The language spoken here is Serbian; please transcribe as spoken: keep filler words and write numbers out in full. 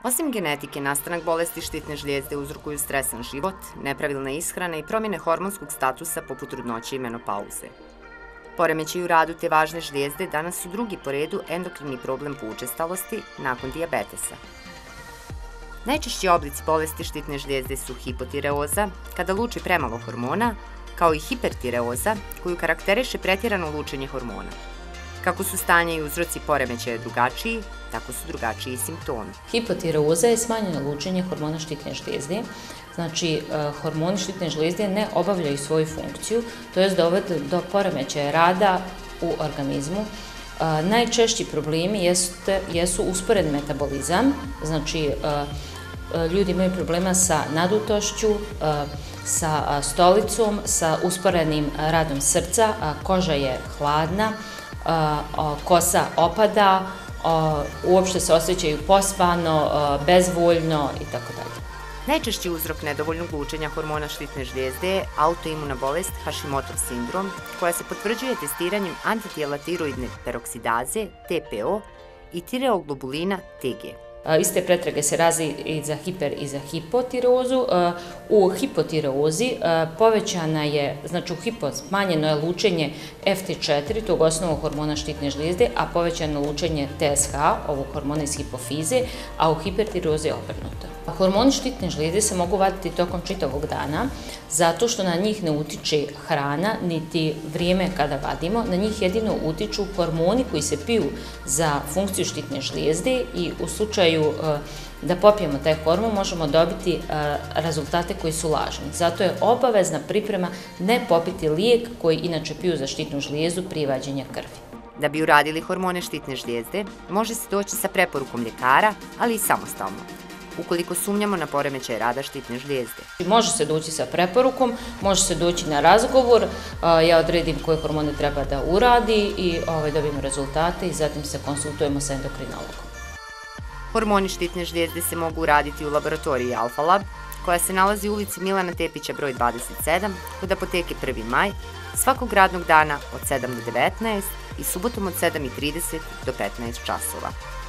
Osim genetike, nastanak bolesti štitne žlijezde uzrokuju stresan život, nepravilna ishrana i promjene hormonskog statusa poput trudnoće i menopauze. Poremećaji u radu te važne žlijezde danas su drugi po redu endokrini problem po učestalosti nakon dijabetesa. Najčešći oblici bolesti štitne žlijezde su hipotireoza, kada luči premalo hormona, kao i hipertireoza, koju karakteriše pretjerano lučenje hormona. Kako su stanje i uzroci poremećaja drugačiji, tako su drugačiji i simptomi. Hipotireoza je smanjeno lučenje hormona štitne žlijezde. Znači, hormoni štitne žlijezde ne obavljaju svoju funkciju, to je dovode do poremećaja rada u organizmu. Najčešći problemi jesu usporen metabolizam, znači ljudi imaju problema sa nadutošću, sa stolicom, sa usporenim radom srca, koža je hladna, kosa opada, uopšte se osjećaju pospano, bezvoljno itd. Najčešći uzrok nedovoljnog lučenja hormona štitne žlijezde je autoimuna bolest Hashimotov sindrom, koja se potvrđuje testiranjem antitijela tiroidne peroksidaze, T P O, i tireoglobulina, T G. Iste pretrage se razi i za hiper i za hipotireozu. U hipotireozi povećana je, znači u hipo smanjeno je lučenje F T četiri, tog osnovnog hormona štitne žlijezde, a povećano lučenje T S H, ovog hormona iz hipofize, a u hipertireozi je obrnuto. Hormoni štitne žlijezde se mogu vaditi tokom čitavog dana, zato što na njih ne utiče hrana, niti vrijeme kada vadimo, na njih jedino utiču hormoni koji se piju za funkciju štitne žlijezde i u slučaju da popijemo taj hormon možemo dobiti rezultate koji su lažni. Zato je obavezna priprema ne popiti lijek koji inače piju za štitnu žlijezdu prije vađenja krvi. Da bi uradili hormone štitne žlijezde, može se doći sa preporukom ljekara, ali i samostalno, ukoliko sumnjamo na poremećaj rada štitne žlijezde. Može se doći sa preporukom, može se doći na razgovor, ja odredim koje hormone treba da uradi i dobijemo rezultate i zatim se konsultujemo sa endokrinologom. Hormoni štitne žlijezde se mogu uraditi u laboratoriji Alfa Lab, koja se nalazi u ulici Milana Tepića broj dvadeset sedam, kod apoteke prvi maj, svakog radnog dana od sedam do devetnaest i subotom od sedam i trideset do petnaest časova.